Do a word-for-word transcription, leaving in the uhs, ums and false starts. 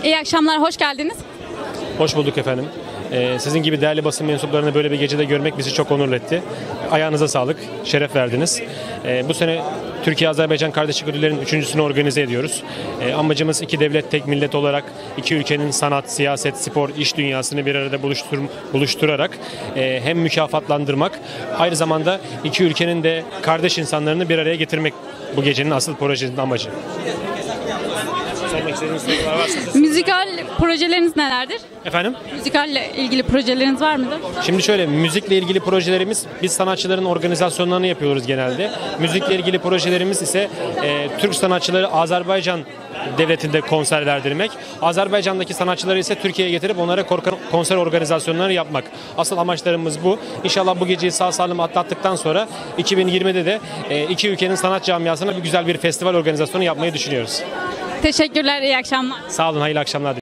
İyi akşamlar, hoş geldiniz. Hoş bulduk efendim. Ee, sizin gibi değerli basın mensuplarını böyle bir gecede görmek bizi çok onur etti. Ayağınıza sağlık, şeref verdiniz. Ee, bu sene Türkiye-Azerbaycan Kardeşlik Ödülleri'nin üçüncüsünü organize ediyoruz. Ee, amacımız iki devlet tek millet olarak iki ülkenin sanat, siyaset, spor, iş dünyasını bir arada buluştur, buluşturarak e, hem mükafatlandırmak, aynı zamanda iki ülkenin de kardeş insanlarını bir araya getirmek bu gecenin asıl projenin amacı. Sormak istediğiniz sorular varsa siz- Müzikal projeleriniz nelerdir? Efendim? Müzikalle ilgili projeleriniz var mıdır? Şimdi şöyle, müzikle ilgili projelerimiz, biz sanatçıların organizasyonlarını yapıyoruz genelde. Müzikle ilgili projelerimiz ise e, Türk sanatçıları Azerbaycan devletinde konser verdirmek. Azerbaycan'daki sanatçıları ise Türkiye'ye getirip onlara korka- konser organizasyonları yapmak. Asıl amaçlarımız bu. İnşallah bu geceyi sağ salim atlattıktan sonra iki bin yirmide de e, iki ülkenin sanat camiasına bir güzel bir festival organizasyonu yapmayı düşünüyoruz. Teşekkürler, iyi akşamlar. Sağ olun, hayırlı akşamlar.